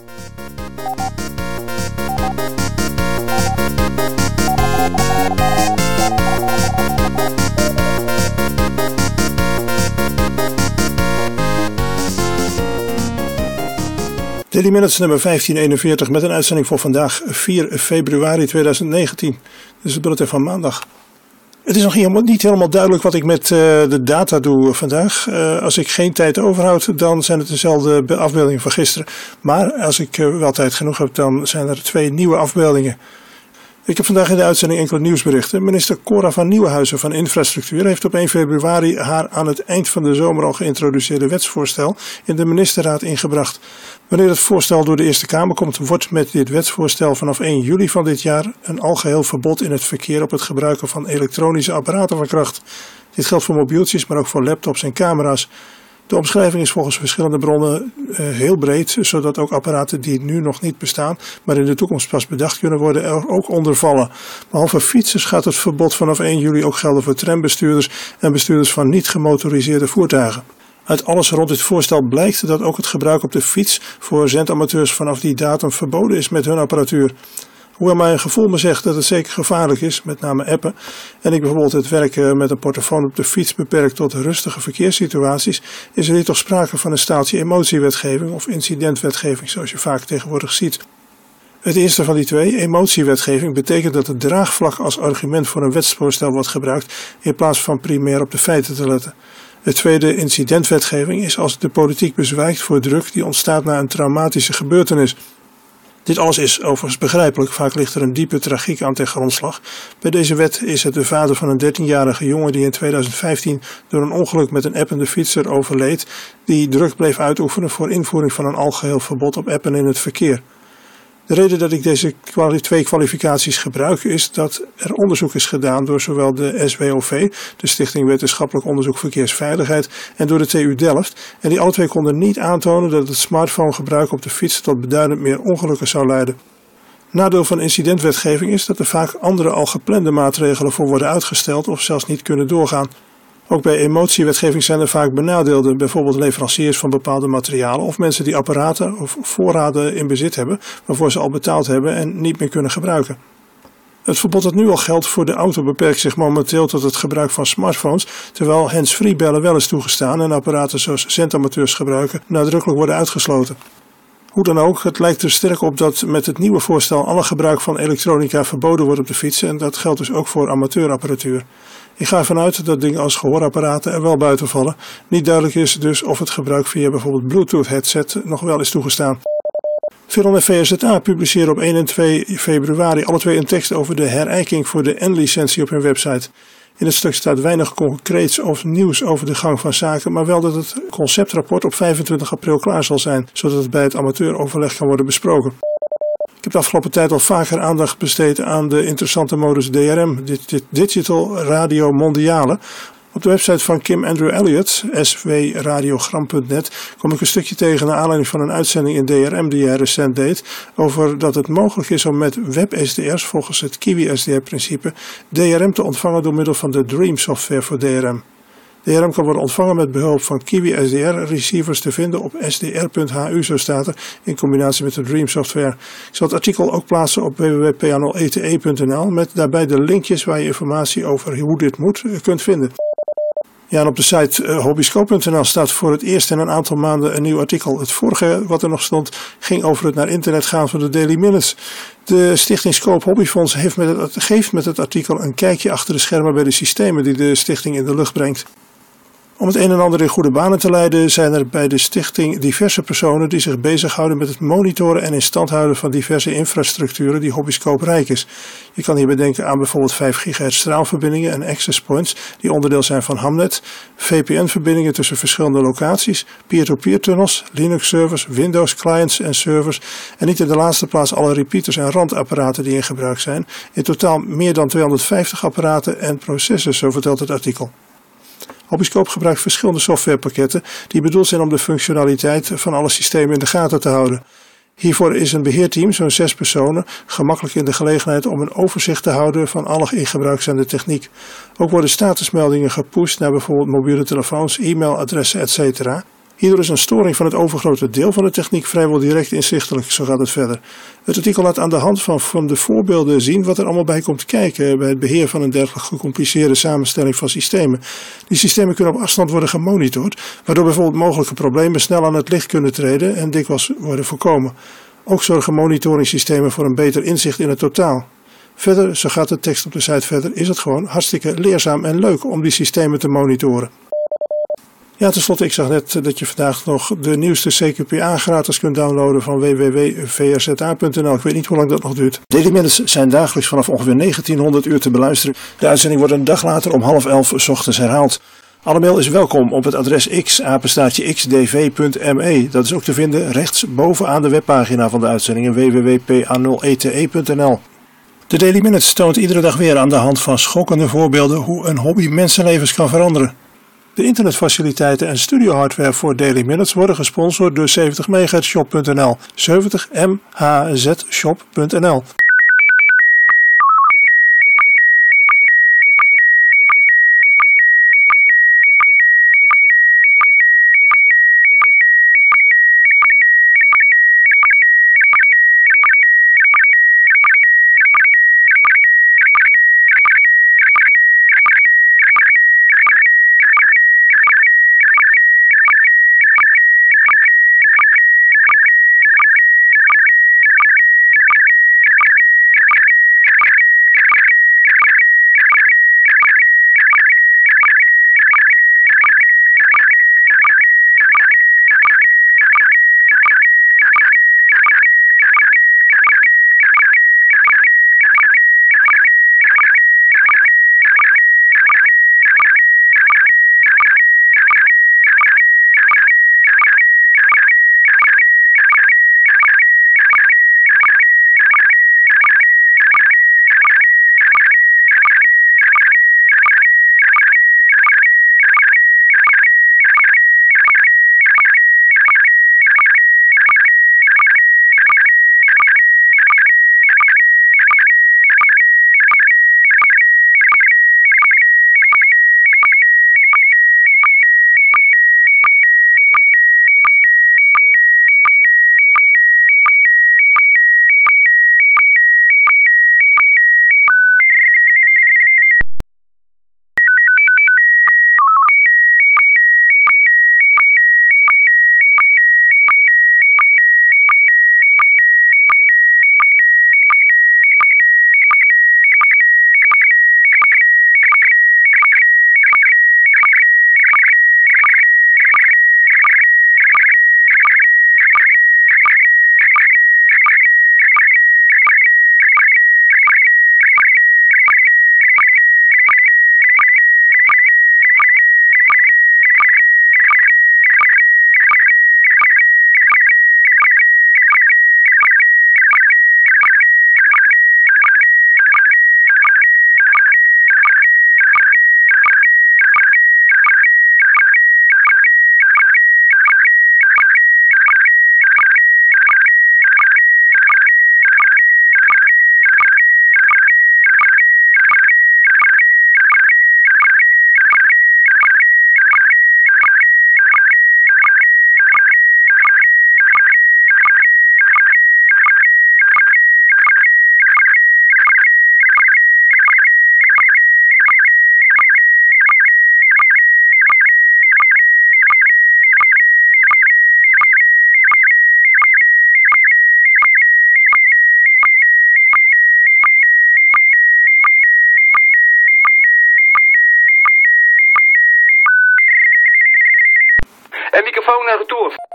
Daily Minutes nummer 1541 met een uitzending voor vandaag 4 februari 2019. Dit is het bulletin van maandag. Het is nog niet helemaal duidelijk wat ik met de data doe vandaag. Als ik geen tijd overhoud, dan zijn het dezelfde afbeeldingen van gisteren. Maar als ik wel tijd genoeg heb, dan zijn er 2 nieuwe afbeeldingen. Ik heb vandaag in de uitzending enkele nieuwsberichten. Minister Cora van Nieuwenhuizen van Infrastructuur heeft op 1 februari haar aan het eind van de zomer al geïntroduceerde wetsvoorstel in de ministerraad ingebracht. Wanneer het voorstel door de Eerste Kamer komt, wordt met dit wetsvoorstel vanaf 1 juli van dit jaar een algeheel verbod in het verkeer op het gebruiken van elektronische apparaten van kracht. Dit geldt voor mobieltjes, maar ook voor laptops en camera's. De omschrijving is volgens verschillende bronnen heel breed, zodat ook apparaten die nu nog niet bestaan, maar in de toekomst pas bedacht kunnen worden, er ook onder vallen. Behalve fietsers gaat het verbod vanaf 1 juli ook gelden voor trambestuurders en bestuurders van niet gemotoriseerde voertuigen. Uit alles rond dit voorstel blijkt dat ook het gebruik op de fiets voor zendamateurs vanaf die datum verboden is met hun apparatuur. Hoewel mijn gevoel me zegt dat het zeker gevaarlijk is, met name appen, en ik bijvoorbeeld het werken met een portofoon op de fiets beperk tot rustige verkeerssituaties, is er hier toch sprake van een staaltje emotiewetgeving of incidentwetgeving, zoals je vaak tegenwoordig ziet. Het eerste van die 2, emotiewetgeving, betekent dat het draagvlak als argument voor een wetsvoorstel wordt gebruikt in plaats van primair op de feiten te letten. Het tweede, incidentwetgeving, is als de politiek bezwijkt voor druk die ontstaat na een traumatische gebeurtenis. Dit alles is overigens begrijpelijk, vaak ligt er een diepe tragiek aan ten grondslag. Bij deze wet is het de vader van een 13-jarige jongen die in 2015 door een ongeluk met een appende fietser overleed, die druk bleef uitoefenen voor invoering van een algeheel verbod op appen in het verkeer. De reden dat ik deze 2 kwalificaties gebruik is dat er onderzoek is gedaan door zowel de SWOV, de Stichting Wetenschappelijk Onderzoek Verkeersveiligheid, en door de TU Delft. En die alle 2 konden niet aantonen dat het smartphonegebruik op de fiets tot beduidend meer ongelukken zou leiden. Nadeel van incidentwetgeving is dat er vaak andere al geplande maatregelen voor worden uitgesteld of zelfs niet kunnen doorgaan. Ook bij emotiewetgeving zijn er vaak benadeelden, bijvoorbeeld leveranciers van bepaalde materialen of mensen die apparaten of voorraden in bezit hebben waarvoor ze al betaald hebben en niet meer kunnen gebruiken. Het verbod dat nu al geldt voor de auto beperkt zich momenteel tot het gebruik van smartphones, terwijl hands-free bellen wel is toegestaan en apparaten zoals zendamateurs gebruiken nadrukkelijk worden uitgesloten. Hoe dan ook, het lijkt er sterk op dat met het nieuwe voorstel alle gebruik van elektronica verboden wordt op de fietsen en dat geldt dus ook voor amateurapparatuur. Ik ga ervan uit dat dingen als gehoorapparaten er wel buiten vallen. Niet duidelijk is dus of het gebruik via bijvoorbeeld Bluetooth headset nog wel is toegestaan. Veron en VSZA publiceren op 1 en 2 februari alle 2 een tekst over de herijking voor de N-licentie op hun website. In het stuk staat weinig concreets of nieuws over de gang van zaken, maar wel dat het conceptrapport op 25 april klaar zal zijn, zodat het bij het amateuroverleg kan worden besproken. Ik heb de afgelopen tijd al vaker aandacht besteed aan de interessante modus DRM, Digital Radio Mondiale. Op de website van Kim Andrew Elliott, swradiogram.net, kom ik een stukje tegen naar aanleiding van een uitzending in DRM die hij recent deed, over dat het mogelijk is om met web-SDR's volgens het Kiwi-SDR-principe DRM te ontvangen door middel van de Dream software voor DRM. DRM kan worden ontvangen met behulp van Kiwi SDR-receivers te vinden op sdr.hu, zo staat er, in combinatie met de Dream software. Ik zal het artikel ook plaatsen op www.pa0ete.nl met daarbij de linkjes waar je informatie over hoe dit moet kunt vinden. Ja, en op de site hobbyscope.nl staat voor het eerst in een aantal maanden een nieuw artikel. Het vorige wat er nog stond ging over het naar internet gaan van de Daily Minutes. De Stichting Scope Hobbyfonds geeft met het artikel een kijkje achter de schermen bij de systemen die de stichting in de lucht brengt. Om het een en ander in goede banen te leiden zijn er bij de stichting diverse personen die zich bezighouden met het monitoren en in stand houden van diverse infrastructuren die Hobbyscope rijk is. Je kan hierbij denken aan bijvoorbeeld 5 GHz straalverbindingen en access points die onderdeel zijn van Hamnet, VPN-verbindingen tussen verschillende locaties, peer-to-peer tunnels, Linux servers, Windows clients en servers en niet in de laatste plaats alle repeaters en randapparaten die in gebruik zijn. In totaal meer dan 250 apparaten en processors, zo vertelt het artikel. Hobbyscope gebruikt verschillende softwarepakketten die bedoeld zijn om de functionaliteit van alle systemen in de gaten te houden. Hiervoor is een beheerteam, zo'n 6 personen, gemakkelijk in de gelegenheid om een overzicht te houden van alle in gebruik zijnde techniek. Ook worden statusmeldingen gepusht naar bijvoorbeeld mobiele telefoons, e-mailadressen etc. Hierdoor is een storing van het overgrote deel van de techniek vrijwel direct inzichtelijk, zo gaat het verder. Het artikel laat aan de hand van de voorbeelden zien wat er allemaal bij komt kijken bij het beheer van een dergelijk gecompliceerde samenstelling van systemen. Die systemen kunnen op afstand worden gemonitord, waardoor bijvoorbeeld mogelijke problemen snel aan het licht kunnen treden en dikwijls worden voorkomen. Ook zorgen monitoringssystemen voor een beter inzicht in het totaal. Verder, zo gaat de tekst op de site verder, is het gewoon hartstikke leerzaam en leuk om die systemen te monitoren. Ja, tenslotte, ik zag net dat je vandaag nog de nieuwste CQPA gratis kunt downloaden van www.vrza.nl. Ik weet niet hoe lang dat nog duurt. Daily Minutes zijn dagelijks vanaf ongeveer 1900 uur te beluisteren. De uitzending wordt een dag later om 10:30 's ochtends herhaald. Alle mail is welkom op het adres x@xdv.me. Dat is ook te vinden rechts bovenaan de webpagina van de uitzendingen www.pa0ete.nl. De Daily Minutes toont iedere dag weer aan de hand van schokkende voorbeelden hoe een hobby mensenlevens kan veranderen. De internetfaciliteiten en studiohardware voor Daily Minutes worden gesponsord door 70mhzshop.nl. 70mhzshop.nl. En microfoon naar retour.